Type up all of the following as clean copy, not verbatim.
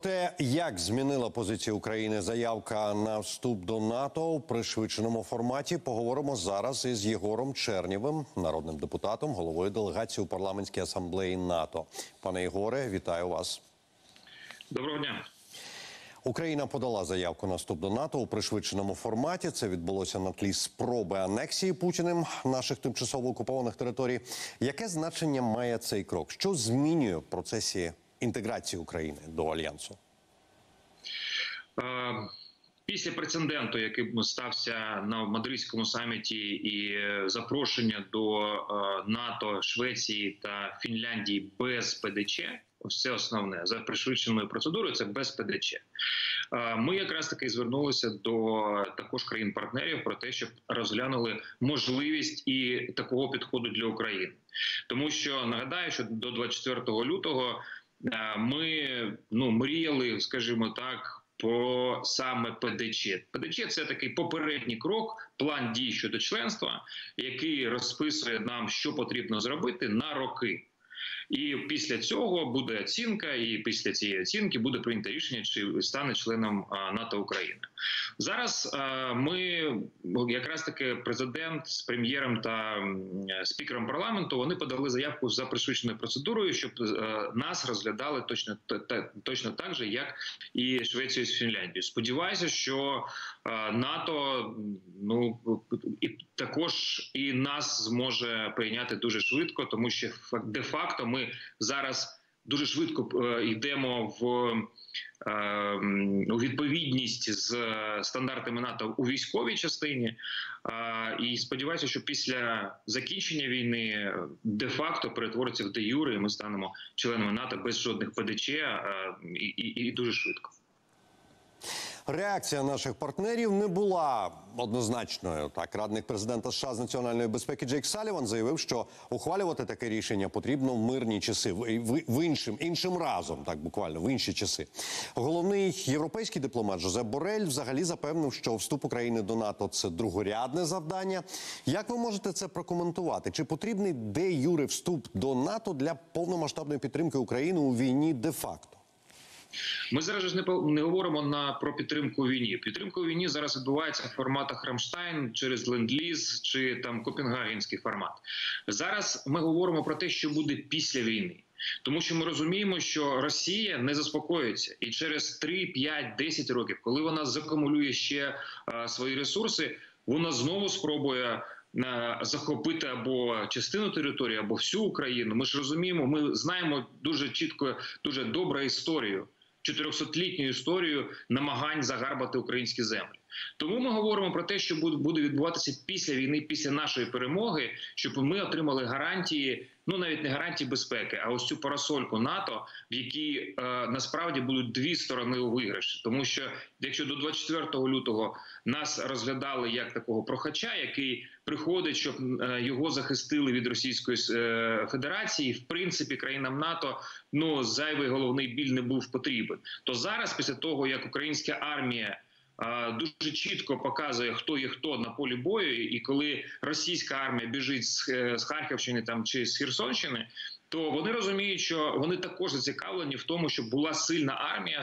те, як змінила позицію України заявка на вступ до НАТО у пришвидшеному форматі, поговоримо зараз із Єгором Чернєвим, народним депутатом, головою делегації у парламентській асамблеї НАТО. Пане Єгоре, вітаю вас. Доброго дня. Україна подала заявку на вступ до НАТО у пришвидшеному форматі. Це відбулося на тлі спроби анексії Путіним наших тимчасово окупованих територій. Яке значення має цей крок? Що змінює в процесі інтеграції України до Альянсу? Після прецеденту, який стався на Мадридському саміті, і запрошення до НАТО Швеції та Фінляндії без ПДЧ, ось це основне, за пришвидшеною процедурою, це без ПДЧ. Ми якраз таки звернулися до також країн-партнерів про те, щоб розглянули можливість і такого підходу для України. Тому що, нагадаю, що до 24 лютого ми мріяли, скажімо так, про саме ПДЧ. ПДЧ – це такий попередній крок, план дій щодо членства, який розписує нам, що потрібно зробити на роки. І після цього буде оцінка, і після цієї оцінки буде прийнято рішення, чи стане членом НАТО Україна. Зараз ми, якраз таки президент з прем'єром та спікером парламенту, вони подали заявку за пришвидшеною процедурою, щоб нас розглядали точно так же, як і Швецію з Фінляндією. Сподіваюся, що НАТО також і нас зможе прийняти дуже швидко, тому що де-факто ми зараз дуже швидко йдемо у відповідність з стандартами НАТО у військовій частині. І сподіваюся, що після закінчення війни де-факто перетвориться в де-юре, і ми станемо членами НАТО без жодних ПДЧ і дуже швидко. Реакція наших партнерів не була однозначною. Так, радник президента США з національної безпеки Джейк Салліван заявив, що ухвалювати таке рішення потрібно в мирні часи, іншим разом, так буквально, в інші часи. Головний європейський дипломат Жозеп Борель взагалі запевнив, що вступ України до НАТО – це другорядне завдання. Як ви можете це прокоментувати? Чи потрібний де-юре вступ до НАТО для повномасштабної підтримки України у війні де-факто? Ми зараз ж не говоримо про підтримку у війні. Підтримка у війні зараз відбувається в форматах Рамштайн, через Ленд-Ліз чи там Копенгагенський формат. Зараз ми говоримо про те, що буде після війни. Тому що ми розуміємо, що Росія не заспокоїться. І через 3, 5, 10 років, коли вона закумулює ще свої ресурси, вона знову спробує захопити або частину території, або всю Україну. Ми ж розуміємо, ми знаємо дуже чітко, дуже добру історію, 400-літню історію намагань загарбати українські землі. Тому ми говоримо про те, що буде відбуватися після війни, після нашої перемоги, щоб ми отримали гарантії, навіть не гарантії безпеки, а ось цю парасольку НАТО, в якій насправді будуть дві сторони у виграші. Тому що якщо до 24 лютого нас розглядали як такого прохача, який приходить, щоб його захистили від Російської Федерації, в принципі, країнам НАТО зайвий головний біль не був потрібен, то зараз, після того, як українська армія дуже чітко показує, хто є хто на полі бою, і коли російська армія біжить з Харківщини чи з Херсонщини, то вони розуміють, що вони також зацікавлені в тому, щоб була сильна армія,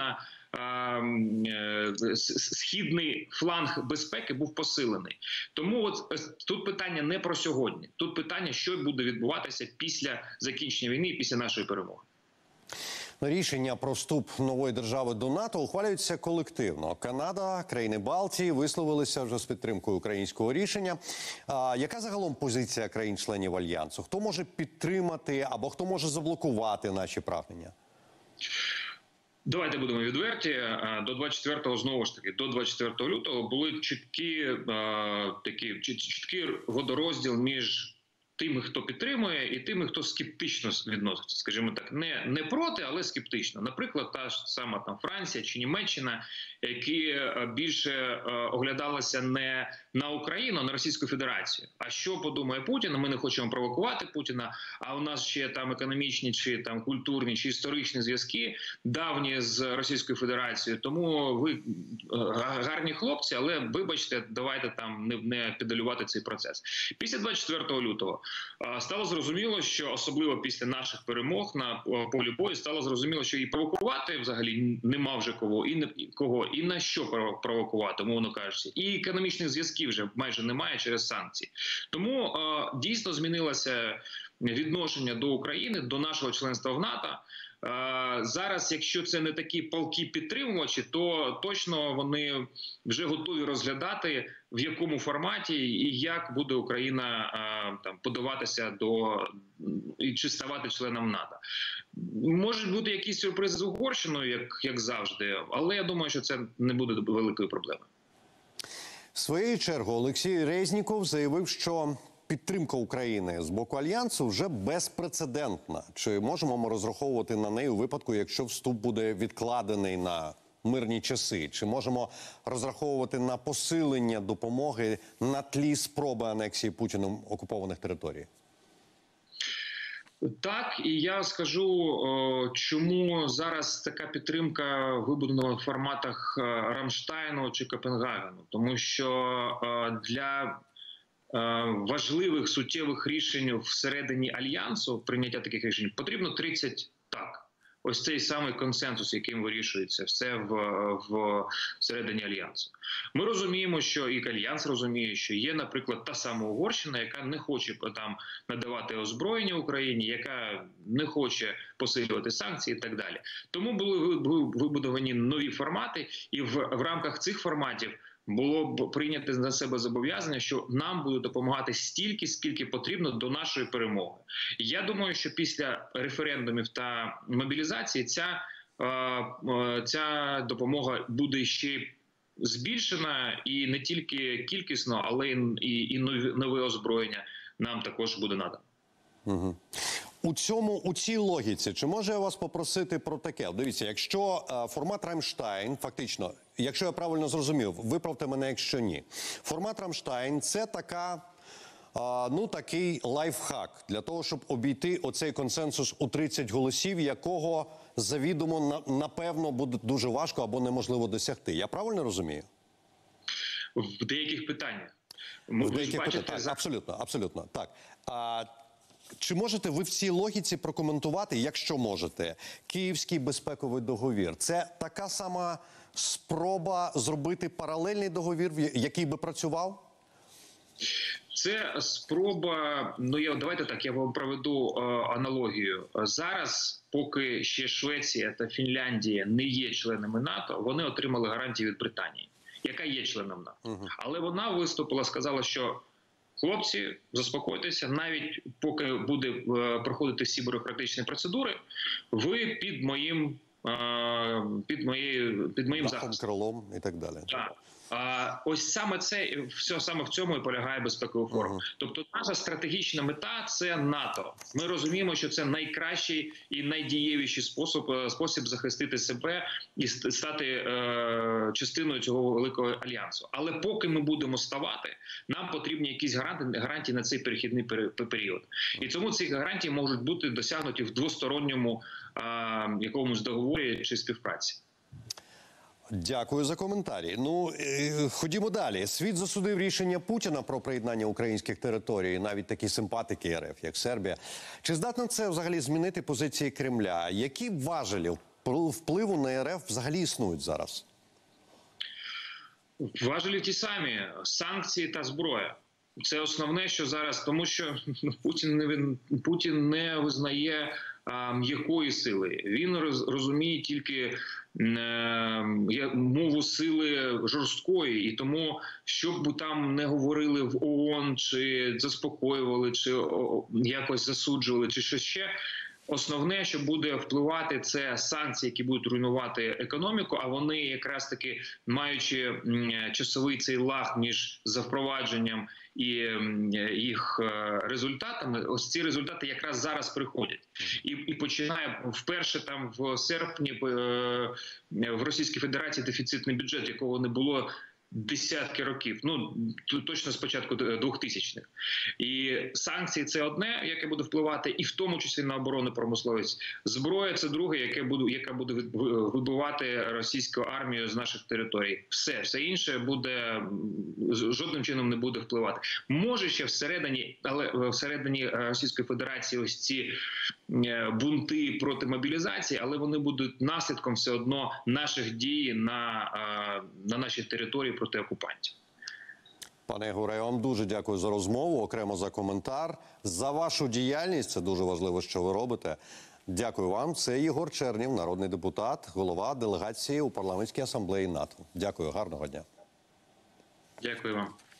східний фланг безпеки був посилений. Тому тут питання не про сьогодні. Тут питання, що буде відбуватися після закінчення війни і після нашої перемоги. Рішення про вступ нової держави до НАТО ухвалюється колективно. Канада, країни Балтії висловилися вже з підтримкою українського рішення. Яка загалом позиція країн-членів Альянсу? Хто може підтримати або хто може заблокувати наші прагнення? Давайте будемо відверті. До 24-го, знову ж таки, до 24 лютого були чіткий водорозділ між тими, хто підтримує, і тими, хто скептично відноситься, скажімо так, не проти, але скептично. Наприклад, та ж сама там Франція чи Німеччина, які більше оглядалися не на Україну, а на Російську Федерацію. А що подумає Путін? Ми не хочемо провокувати Путіна, а у нас ще там економічні, чи там культурні, чи історичні зв'язки давні з Російською Федерацією. Тому ви гарні хлопці, але вибачте, давайте там не педалювати цей процес. Після 24 лютого стало зрозуміло, що особливо після наших перемог на полі бою стало зрозуміло, що і провокувати взагалі нема вже кого, і на що провокувати, мовно кажучи. І економічних зв'язків вже майже немає через санкції. Тому дійсно змінилося відношення до України, до нашого членства в НАТО. Зараз, якщо це не такі палкі підтримувачі, то точно вони вже готові розглядати, в якому форматі і як буде Україна подаватися чи ставати членом НАТО. Можуть бути якісь сюрпризи з Угорщиною, як завжди, але я думаю, що це не буде великою проблемою. В свою чергу Олексій Резніков заявив, що підтримка України з боку Альянсу вже безпрецедентна. Чи можемо ми розраховувати на неї у випадку, якщо вступ буде відкладений на мирні часи? Чи можемо розраховувати на посилення допомоги на тлі спроби анексії Путіним окупованих територій? Так, і я скажу, чому зараз така підтримка вибудована в форматах Рамштайну чи Копенгагену. Тому що для важливих суттєвих рішень всередині Альянсу, прийняття таких рішень, потрібно 30 «так». Ось цей самий консенсус, яким вирішується все всередині Альянсу. Ми розуміємо, що і Альянс розуміє, що є, наприклад, та сама Угорщина, яка не хоче там надавати озброєння Україні, яка не хоче посилювати санкції і так далі. Тому були вибудовані нові формати, і в рамках цих форматів було б прийняти на себе зобов'язання, що нам буде допомагати стільки, скільки потрібно до нашої перемоги. Я думаю, що після референдумів та мобілізації ця допомога буде ще збільшена, і не тільки кількісно, але і нове озброєння нам також буде надано. Угу. У цій логіці, чи можу я вас попросити про таке? Дивіться, якщо формат Рамштайн, фактично, якщо я правильно зрозумів, виправте мене, якщо ні. Формат Рамштайн – це такий лайфхак для того, щоб обійти оцей консенсус у 30 голосів, якого завідомо, напевно, буде дуже важко або неможливо досягти. Я правильно розумію? В деяких питаннях. В деяких питаннях, так, абсолютно, так. Чи можете ви в цій логіці прокоментувати, якщо можете, Київський безпековий договір? Це така сама спроба зробити паралельний договір, який би працював? Це спроба, давайте так, я вам проведу аналогію. Зараз, поки ще Швеція та Фінляндія не є членами НАТО, вони отримали гарантії від Британії, яка є членом НАТО. Але вона виступила, сказала, що хлопці, заспокойтеся, навіть поки буде проходити всі бюрократичні процедури, ви під моїм захистом. Крилом і так далі. Так. Ось саме в цьому і полягає безпековий форум. Тобто наша стратегічна мета – це НАТО. Ми розуміємо, що це найкращий і найдієвіший спосіб захистити себе і стати частиною цього великого альянсу. Але поки ми будемо ставати, нам потрібні якісь гарантії на цей перехідний період. І тому ці гарантії можуть бути досягнуті в двосторонньому якомусь договорі чи співпраці. Дякую за коментарі. Ходімо далі. Світ засудив рішення Путіна про приєднання українських територій, навіть такі симпатики РФ, як Сербія. Чи здатно це взагалі змінити позиції Кремля? Які важелі впливу на РФ взагалі існують зараз? Важелі ті самі – санкції та зброя. Це основне, що зараз, тому що Путін не визнає м'якої сили. Він розуміє тільки мову сили жорсткої. І тому, що б там не говорили в ООН, чи заспокоювали, чи якось засуджували, чи що ще, основне, що буде впливати, це санкції, які будуть руйнувати економіку, а вони якраз таки, маючи часовий цей лаг між запровадженням і їх результатами, ось ці результати якраз зараз приходять. І починає вперше в серпні в Російській Федерації дефіцитний бюджет, якого не було десятки років, ну точно з початку 2000-х. І санкції – це одне, яке буде впливати, і в тому числі на оборонну промисловість. Зброя – це друге, яка буде вибивати російську армію з наших територій. Все інше буде жодним чином не буде впливати. Може ще всередині, але всередині Російської Федерації ось ці бунти проти мобілізації, але вони будуть наслідком все одно наших дій на нашій території проти окупантів. Пане Ігоре, я вам дуже дякую за розмову, окремо за коментар, за вашу діяльність. Це дуже важливо, що ви робите. Дякую вам. Це Єгор Чернєв, народний депутат, голова делегації у парламентській асамблеї НАТО. Дякую, гарного дня. Дякую вам.